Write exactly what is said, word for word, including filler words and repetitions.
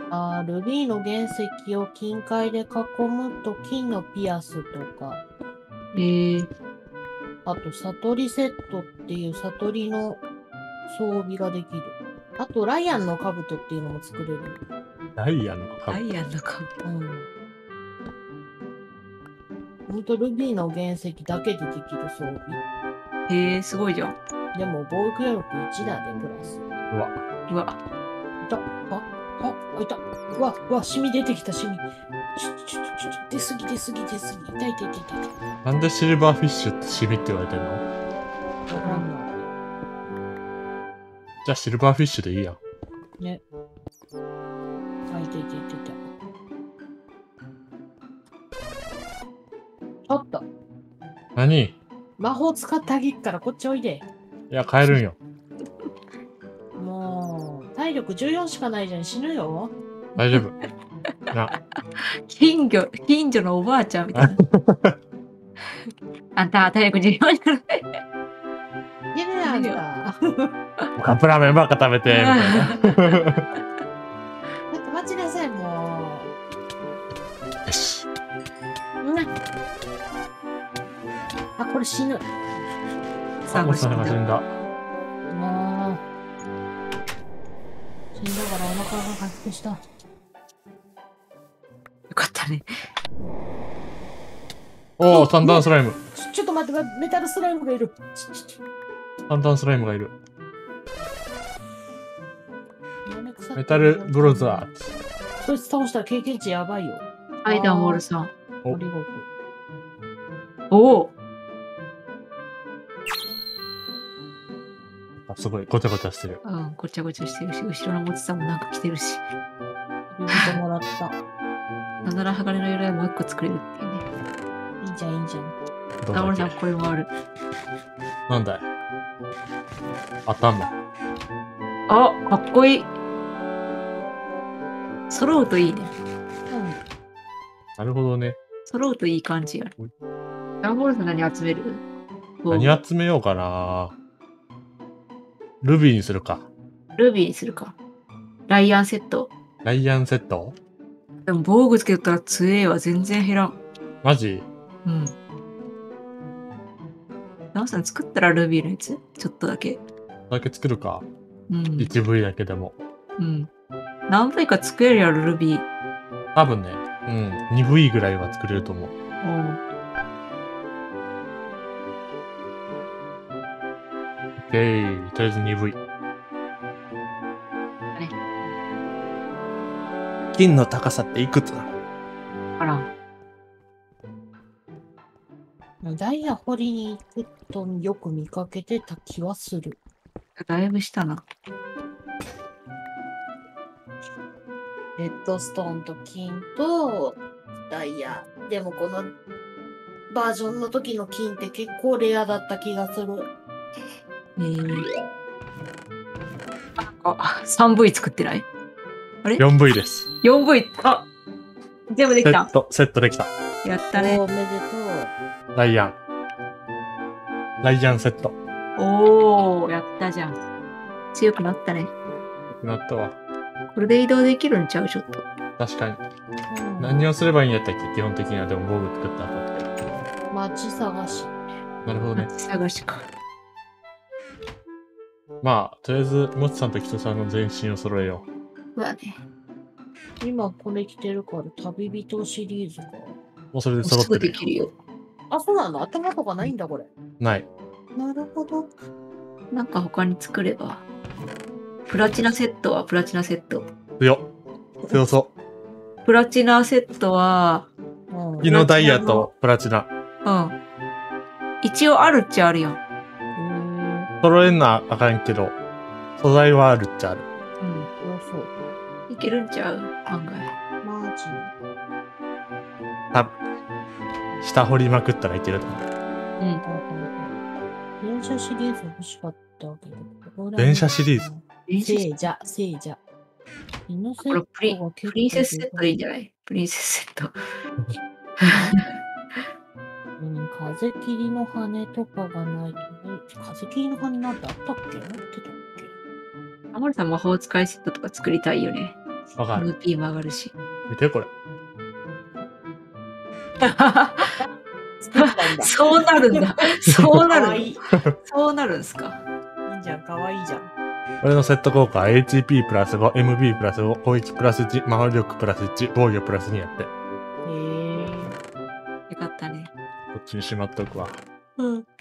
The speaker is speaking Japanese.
あールビーの原石を金塊で囲むと金のピアスとか、 えー、 あと悟りセットっていう悟りの装備ができる。あとライアンの兜っていうのも作れる。 ダイヤのダか。 イヤのか。 うん。ほんとルビーの原石だけでできる装備。 へえ、すごいじゃん。 でも防御力いちだでプラス。 うわ。 うわ。 いた。あ、あ、いた。うわ、うわ、シミ出てきた、シミ。ちょ、ちょ、ちょ、ちょ、出すぎ、出すぎ、出すぎ。痛い、痛い、痛い、痛い。 なんでシルバーフィッシュってシミって言われてんの？ わかんなじゃあシルバーフィッシュでいいやん。 い。ね。あ、痛い、痛い、痛い、痛い。ちょっと。 何？ 魔法使ってあげっからこっちおいで。 いや、帰るんよ。 もう、体力じゅうよんしかないじゃん。死ぬよ。 大丈夫。な。 近所、近所のおばあちゃんみたいな。あんた、体力じゅうよんしかない。 いるやんか。 カップラーメンばっか食べて、みたいな。 なんか待ちなさい、もよし。 う。うん。あ、これ死ぬ。 さあ、 おさんが死んだ。 もう。死んだからお腹が回復した。 よかったね。 おお、三段スライム。 ちょ、ちょっと待って、メタルスライムがいる。ちょ、ちょ、ちょ。 三段スライムがいる。 やめくさってメタルブロザーズ。 そいつ倒したら経験値やばいよ。 アイダーモールさん。 ありがとう。 おお。 あ、すごい、ごちゃごちゃしてる。 うん、ごちゃごちゃしてるし、後ろのもちさんもなんか来てるし。 見てもらった。 なんなら鋼の鎧もう一個作れるっていうね。 いいじゃん、いいじゃん。 どうだっけダモルさん、これもある。 なんだい？頭。 あ、かっこいい。揃うといいね。 なるほどね。 揃うといい感じやる。ダモルさん何集める？ 何集めようかな。ルビーにするか。 ルビーにするか。ライアンセット。 ライアンセット？ でも防具つけたら強えは全然減らん。 マジ？ うん。ダモルさん作ったらルビーのやつちょっとだけ。 だけ作るか。 うん。 いちブイ だけでも。 うん。何ブイか作れるやろ、ルビー。 多分ね、うん、にブイ ぐらいは作れると思う。 おう。 オッケー、とりあえず にブイ。金の高さっていくつなの？ あら。 ダイヤ掘りに行くとよく見かけてた気はする。 だいぶしたな。 レッドストーンと金とダイヤ。でもこのバージョンの時の金って結構レアだった気がする。 えー。あ、さんブイ 作ってない？あれよんブイ です。 よんブイ。あ、全部できた。 セット、セットできた。 やったね。 おめでとう。 ライアン。ライアンセット。 おー、やったじゃん。強くなったね。 なったわ。 これで移動できるんちゃうちょっと。 確かに。 うん、 何をすればいいんやったっけ基本的にはでも防具作った後って。 街探し。 なるほどね。 探しか。 まあ、とりあえず、もちさんとキトさんの全身を揃えようわね。 今これ着てるから旅人シリーズか。 う。もうそれで揃っすぐてるよ。 できるよ。 あ、そうなんだ。頭とかないんだ、これ。 ない。 なるほど。 なんか他に作れば。プラチナセットはプラチナセット。 強っ。強そプラチナセットは、 うんう。木のダイヤとプラチナ。 うん。一応あるっちゃあるやん。 へ揃えんなあかんけど、素材はあるっちゃある。 うん。 え、そう。 いけるんちゃう案外。 マジ。 多分。下掘りまくったらいけると思う。 うん。 電車シリーズ欲しかったけど。 電車シリーズ聖者、聖者。イノセこれップリトが結構プリンセスセットでいいんじゃないプリンセスセット。 うん、風切りの羽とかがないとね。風切りの羽なんてあったっけ持ってたっけアマルさん魔法使いセットとか作りたいよね。 わかる。 エムピー も上がるし。 見てこれ。 作ったんだ。 そうなるんだ。そうなるかわいい。いいそうなるんすか。 じゃん、かわいいじゃん。 俺のセット効果は エイチピー プラスご、エムビー プラスご、攻撃プラスいち、魔力プラスいち、防御プラスにやって。 へえ。 よかったね。 こっちにしまっとくわ。 うん。